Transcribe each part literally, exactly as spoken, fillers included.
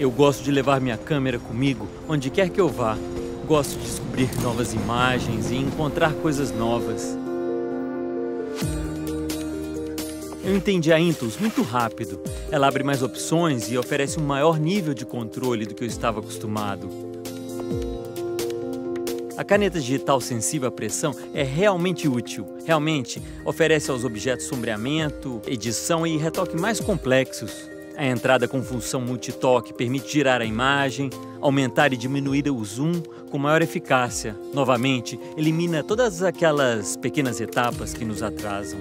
Eu gosto de levar minha câmera comigo onde quer que eu vá. Gosto de descobrir novas imagens e encontrar coisas novas. Eu entendi a Intuos muito rápido. Ela abre mais opções e oferece um maior nível de controle do que eu estava acostumado. A caneta digital sensível à pressão é realmente útil. Realmente oferece aos objetos sombreamento, edição e retoque mais complexos. A entrada com função multitoque permite girar a imagem, aumentar e diminuir o zoom com maior eficácia. Novamente, elimina todas aquelas pequenas etapas que nos atrasam.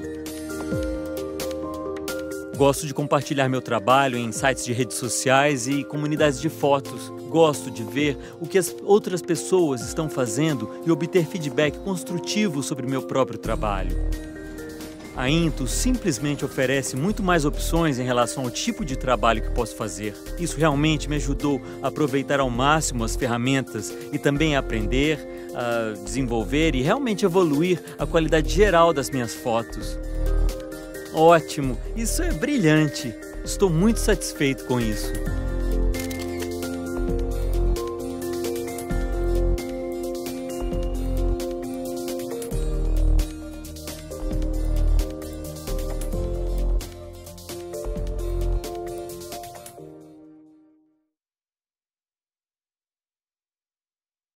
Gosto de compartilhar meu trabalho em sites de redes sociais e comunidades de fotos. Gosto de ver o que as outras pessoas estão fazendo e obter feedback construtivo sobre meu próprio trabalho. A Intuos simplesmente oferece muito mais opções em relação ao tipo de trabalho que posso fazer. Isso realmente me ajudou a aproveitar ao máximo as ferramentas e também a aprender, a desenvolver e realmente evoluir a qualidade geral das minhas fotos. Ótimo! Isso é brilhante! Estou muito satisfeito com isso.